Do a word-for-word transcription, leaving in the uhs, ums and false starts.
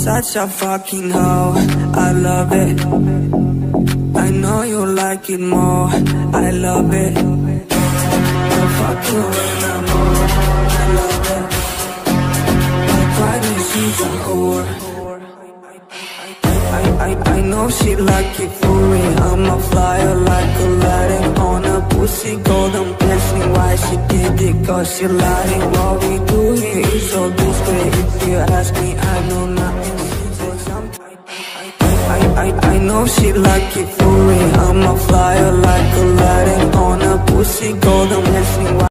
such a fucking hoe, I love it. I know you like it more, I love it. I fuck you when I'm more, I love it. My private, she's a whore. I, I, I know she like it for me. I'm a flyer like Aladdin on a pussy golden blessing. Why she did it? Cause she lied. What we do here is so discreet. If you ask me, I know nothing. I, I, I know she like it for me. I'm a flyer like Aladdin on a pussy golden blessing.